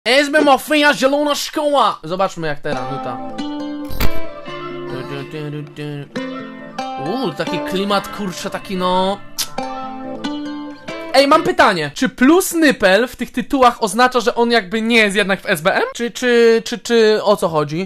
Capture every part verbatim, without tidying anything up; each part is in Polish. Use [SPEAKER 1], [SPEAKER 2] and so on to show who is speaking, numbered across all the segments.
[SPEAKER 1] S B Mafia, zielona szkoła! Zobaczmy jak teraz nuta. Uuu, taki klimat, kurczę, taki no... Ej, mam pytanie. Czy plus nypel w tych tytułach oznacza, że on jakby nie jest jednak w S B M? Czy, czy, czy, czy o co chodzi?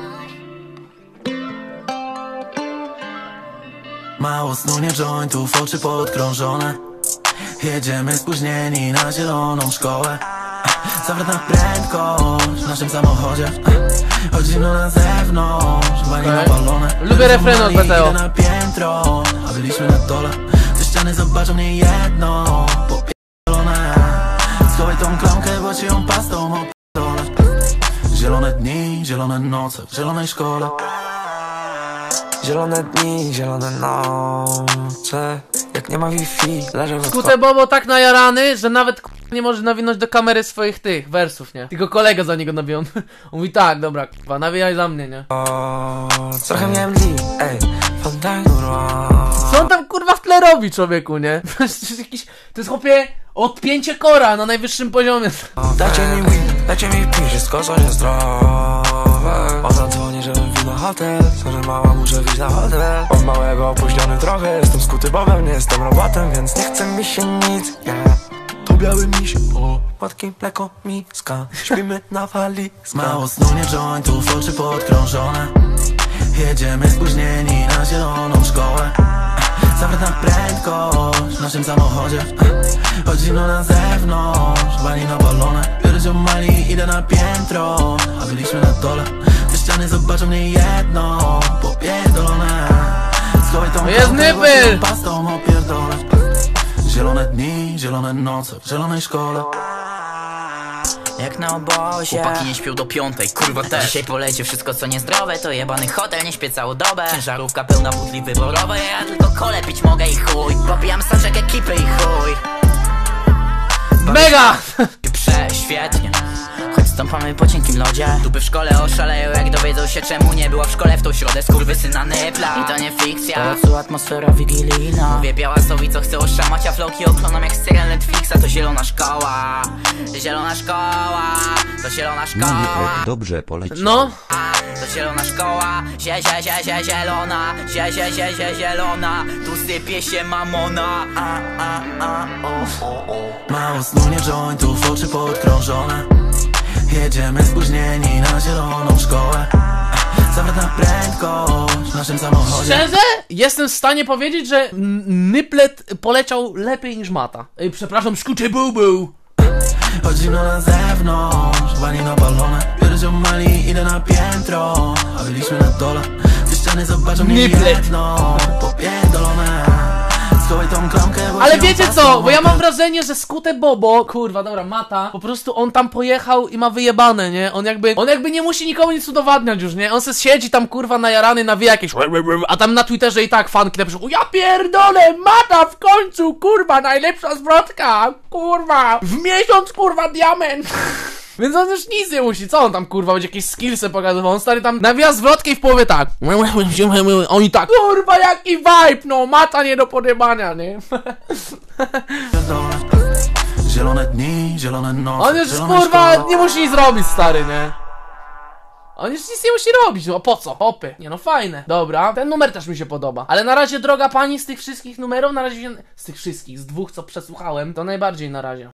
[SPEAKER 2] Mało snu, nie jointów, oczy podkrążone. Jedziemy spóźnieni na zieloną szkołę. Zawrotna prędkość w naszym samochodzie. Chodzimy na zewnątrz, bani
[SPEAKER 1] Okay.
[SPEAKER 2] napalone.
[SPEAKER 1] Lubię refreny od B T O.
[SPEAKER 2] Idę na piętro, a byliśmy na dole. Te ściany zobaczą mnie jedno popierdolone. Schowaj tą klamkę, bo ci ją pastą opierdolę. Zielone dni, zielone noce w zielonej szkole.
[SPEAKER 3] Zielone dni, zielone noce. Jak nie ma Wi-Fi, leżę w
[SPEAKER 1] Skute Bobo tak najarany, że nawet nie może nawinąć do kamery swoich tych wersów, nie? Tylko kolega za niego nawijał. On mówi tak, dobra, k***a, nawijaj za mnie, nie?
[SPEAKER 3] Trochę miałem li, ej, fantagura.
[SPEAKER 1] Co on tam kurwa w tle robi, człowieku, nie? To jest jakiś, to jest chłopie odpięcie kora na najwyższym poziomie.
[SPEAKER 3] Dajcie mi weed, dajcie mi pić, wszystko co niezdrowe. Ona dzwoni, żebym wbił na hotel. Sorry mała, muszę wyjść na hotel. Od małego opóźniony trochę, jestem skuty bobem, nie jestem robotem, więc nie chce mi się nic, yeah. To biały miś, o, płatki, mleko, miska. Śpimy na walizkach.
[SPEAKER 2] Mało snu, nie jointów, oczy podkrążone. Jedziemy spóźnieni na zieloną szkołę. Zawrotna prędkość w naszym samochodzie. Chodzimy na zewnątrz, bani napalone. Biorę się mali, idę na piętro, a byliśmy na dole. Te ściany zobaczą mnie jedno popierdolone. Schowaj tą
[SPEAKER 1] Jest nypel!
[SPEAKER 2] pastą opierdolę. Zielone dni, zielone noce w zielonej szkole.
[SPEAKER 4] Jak na obozie.
[SPEAKER 5] Chłopaki nie śpią do piątej, kurwa też.
[SPEAKER 4] Dzisiaj polecie wszystko co niezdrowe. To jebany hotel, nie śpię całą dobę. Ciężarówka pełna butli wyborowe. Ja tylko kole pić mogę i chuj. Popijam soczek ekipy i chuj.
[SPEAKER 1] Mega!
[SPEAKER 4] Prześwietnie. Choć stąpamy po cienkim lodzie. Dupy w szkole oszaleją, jak dowiedzą się czemu nie była w szkole w tą środę. Skurwysyna nypla. I to nie fikcja, to atmosfera wigilijna. Mówię białasowi co chce oszamać, a flowki okloną jak z serial Netflixa. To zielona szkoła, zielona szkoła, to zielona szkoła.
[SPEAKER 6] Dobrze poleci.
[SPEAKER 1] No.
[SPEAKER 4] To zielona szkoła, zie, zie, zie, zie, zielona, zie, zie, zie, zie, zielona. Tu sypie się mamona. A, a, a, o, o, o.
[SPEAKER 2] Mało snu, nie jointów, oczy podkrążone. Jedziemy spóźnieni na zieloną szkołę. Zawrotna prędkość w naszym samochodzie.
[SPEAKER 1] Szczerze? Jestem w stanie powiedzieć, że Nyplet poleciał lepiej niż Mata. Ej, przepraszam, szkucie bubu.
[SPEAKER 2] Chodzimy na zewnątrz, bani napalone. Biorę się mali, idę na piętro, a byliśmy na dole. Te ściany zobaczą mnie
[SPEAKER 1] Nyplet.
[SPEAKER 2] jedno popierdolone. Schowaj tą klamkę, bo
[SPEAKER 1] Ale
[SPEAKER 2] ci ją
[SPEAKER 1] wiecie
[SPEAKER 2] pastą
[SPEAKER 1] co, bo ja mam
[SPEAKER 2] opier-
[SPEAKER 1] wrażenie, że Skute Bobo, kurwa, dobra, Mata, po prostu on tam pojechał i ma wyjebane, nie? On jakby, on jakby nie musi nikomu nic udowadniać już, nie? On se siedzi tam, kurwa, najarany, nawija jakieś a tam na Twitterze i tak fanki napiszą, ja pierdolę, Mata w końcu, kurwa, najlepsza zwrotka, kurwa, w miesiąc, kurwa, diament. Więc on już nic nie musi, co on tam kurwa będzie jakieś skillsy pokazywał, on stary tam nawija zwrotkę i w połowie tak. Oni tak, kurwa jaki vibe, no Mata nie do podjebania, nie?
[SPEAKER 2] Zielone dni, zielone noce.
[SPEAKER 1] On już
[SPEAKER 2] zielone
[SPEAKER 1] kurwa
[SPEAKER 2] szkoły.
[SPEAKER 1] nie musi nic robić, stary, nie? On już nic nie musi robić, no po co? Hopy, nie no fajne. Dobra, ten numer też mi się podoba. Ale na razie, droga pani, z tych wszystkich numerów, na razie się... Z tych wszystkich, z dwóch co przesłuchałem, to najbardziej na razie.